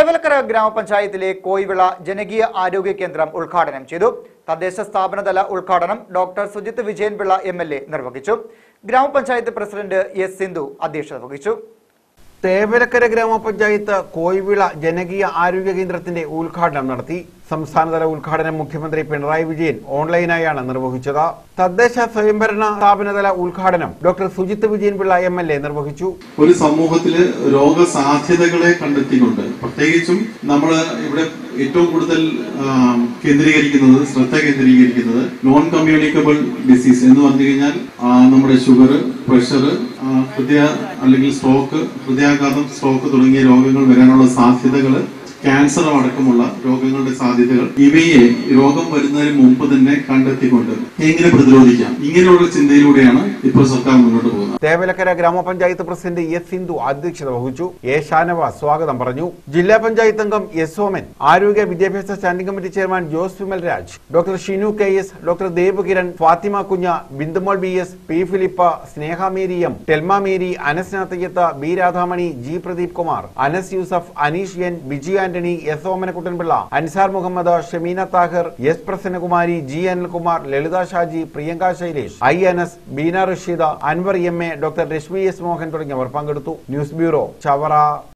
തേവലക്കര ഗ്രാമപഞ്ചായത്തിലെ കോയിവിള ജനകീയ ആരോഗ്യ കേന്ദ്രം ഉദ്ഘാടനം ചെയ്തു. തദ്ദേശ സ്ഥാപനതല ഉദ്ഘാടനം ഡോക്ടർ സുജിത് വിജയൻപിള്ള MLA നിർവഹിച്ചു. ഗ്രാമപഞ്ചായത്ത് പ്രസിഡന്റ് എസ് സിന്ധു അധ്യക്ഷത വഹിച്ചു. തേവലക്കര ഗ്രാമപഞ്ചായത്ത് കോയിവിള ജനകീയ ആരോഗ്യ കേന്ദ്രത്തിന്റെ ഉദ്ഘാടനം നടത്തി. സംസ്ഥാനതല ഉദ്ഘാടനം മുഖ്യമന്ത്രി പിണറായി വിജയൻ ഓൺലൈനായാണ് നിർവഹിച്ചത്. തദ്ദേശ സ്വയംഭരണ സ്ഥാപനതല ഉദ്ഘാടനം ഡോക്ടർ സുജിത് വിജയൻപിള്ള MLA നിർവഹിച്ചു. ഒരു സമൂഹത്തില് രോഗസാധ്യതകളെ കണ്ടെത്തിക്കൊണ്ട് പ്രത്യേകിച്ചും നമ്മൾ ഇവിടെ ഏറ്റവും കൂടുതൽ ശ്രദ്ധ കേന്ദ്രീകരിക്കുന്നത് നോൺ കമ്മ്യൂണിക്കബിൾ ഡിസീസ് എന്ന് പറഞ്ഞു കഴിഞ്ഞാൽ നമ്മുടെ ഷുഗർ, പ്രഷർ, ഹൃദയ അല്ലെങ്കിൽ സ്ട്രോക്ക്, ഹൃദയാഘാതം, സ്ട്രോക്ക് തുടങ്ങിയ രോഗങ്ങൾ വരാനുള്ള സാധ്യതകൾ, ക്യാൻസർ അടക്കമുള്ള രോഗങ്ങളുടെ സാധ്യതകൾ, ഇവയെ രോഗം വരുന്നതിന് മുമ്പ് തന്നെ കണ്ടെത്തിക്കൊണ്ട് എങ്ങനെ പ്രതിരോധിക്കാം, ഇങ്ങനെയുള്ള ചിന്തയിലൂടെയാണ് ഇപ്പോൾ സർക്കാർ മുന്നോട്ട് പോകുന്നത്. തേവലക്കര ഗ്രാമപഞ്ചായത്ത് പ്രസിഡന്റ് എസ് സിന്ധു അധ്യക്ഷത വഹിച്ചു. എ ഷാനവാസ് സ്വാഗതം പറഞ്ഞു. ജില്ലാ പഞ്ചായത്ത് അംഗം എസ് സോമൻ, ആരോഗ്യ വിദ്യാഭ്യാസ standing committee chairman Jose Vimal Raj, doctor Shinu KS, doctor Devakiran, Fathima Kunja, Bindumol BS, P Philipa, Sneha Mary M, Thelma Mary, Anas Nathayyath, B Radhamani, G Pradeep Kumar, Anas Yusuf, Aneesh N, Biji Antony, S Omanakuttan Pillai, Ansar Muhammad, Shameena Thahir, S Prasannakumari, G Anilkumar, Lalitha Shaji, Priyanka Shailesh, I Anas, Beena Rasheeda, Anwar MA, doctor Rashmi S Mohan തുടങ്ങിയവർ പങ്കെടുത്തു. News bureau, Chavara.